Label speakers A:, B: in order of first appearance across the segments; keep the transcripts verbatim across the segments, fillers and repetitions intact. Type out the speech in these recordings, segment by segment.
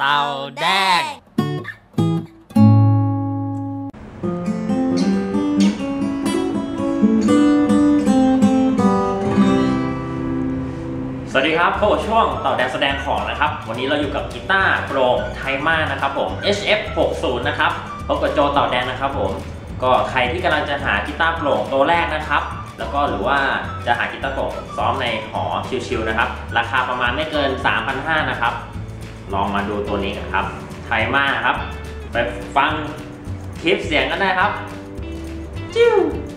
A: เต่าแดงสวัสดีครับพบกับช่วงเต่าแดงแสดงของนะครับวันนี้เราอยู่กับกีตาร์โปร่งไทม่านะครับผม เอช เอฟ หกสิบ นะครับพบกับโจเต่าแดงนะครับผมก็ใครที่กำลังจะหากีตาร์โปร่งตัวแรกนะครับแล้วก็หรือว่าจะหากีตาร์โปร่งซ้อมในหอชิลๆนะครับราคาประมาณไม่เกิน สามพันห้าร้อย นะครับลองมาดูตัวนี้กันครับไทม่าครับไปฟังคลิปเสียงกันได้ครับจิ้ว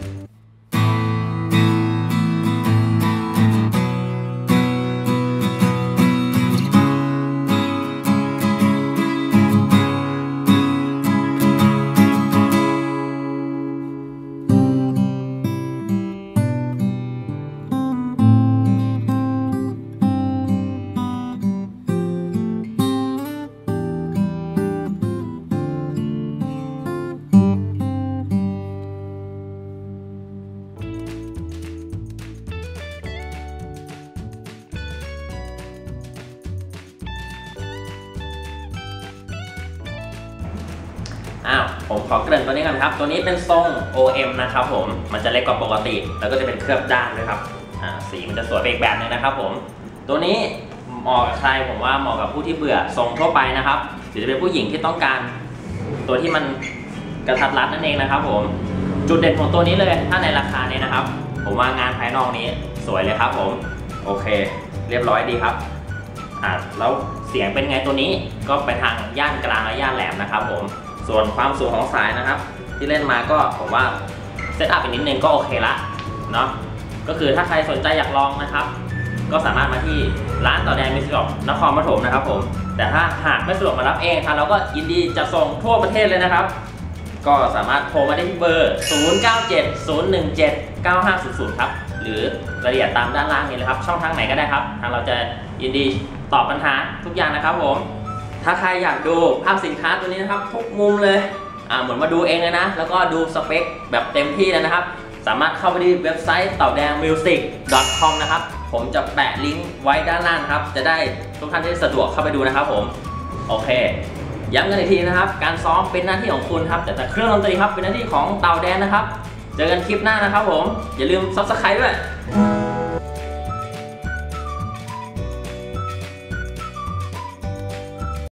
A: อ้าวผมขอเกริ่นตัวนี้กันครับตัวนี้เป็นทรง โอ เอ็ม นะครับผมมันจะเล็กกว่าปกติแล้วก็จะเป็นเคลือบด้านด้วยครับอ่าสีมันจะสวยไปอีกแบบนึงนะครับผมตัวนี้เหมาะกับใครผมว่าเหมาะกับผู้ที่เบื่อทรงทั่วไปนะครับหรือจะเป็นผู้หญิงที่ต้องการตัวที่มันกระทัดรัดนั่นเองนะครับผมจุดเด่นของตัวนี้เลยถ้าในราคานี้นะครับผมว่างานภายนอกนี้สวยเลยครับผมโอเคเรียบร้อยดีครับอ่าแล้วเสียงเป็นไงตัวนี้ก็ไปทางย่านกลางและย่านแหลมนะครับผมส่วนความสูงของสายนะครับที่เล่นมาก็ผมว่าเซตอัพอีกนิดนึงก็โอเคละเนาะก็คือถ้าใครสนใจอยากลองนะครับก็สามารถมาที่ร้านเต่าแดงมิวสิคนครปฐมนะครับผมแต่ถ้าหากไม่สะดวกมารับเองทางเราก็ยินดีจะส่งทั่วประเทศเลยนะครับก็สามารถโทรมาได้ที่เบอร์ ศูนย์ เก้า เจ็ด ศูนย์ หนึ่ง เจ็ด เก้า ห้า ศูนย์ ศูนย์ ครับหรือรายละเอียดตามด้านล่างนี้เลยครับช่องทางไหนก็ได้ครับทางเราจะยินดีตอบปัญหาทุกอย่างนะครับผมถ้าใครอยากดูภาพสินค้าตัวนี้นะครับทุกมุมเลยอ่าเหมือนมาดูเองเลยนะแล้วก็ดูสเปคแบบเต็มที่เลยนะครับสามารถเข้าไปที่เว็บไซต์เต่าแดงมิวสิก ดอท คอม นะครับผมจะแปะลิงก์ไว้ด้านล่างครับจะได้ทุกท่านที่สะดวกเข้าไปดูนะครับผมโอเคย้ำกันอีกทีนะครับการซ้อมเป็นหน้าที่ของคุณครับแต่แต่เครื่องดนตรีครับเป็นหน้าที่ของเต่าแดงนะครับเจอกันคลิปหน้านะครับผมอย่าลืม ซับสไครบ์ ด้วย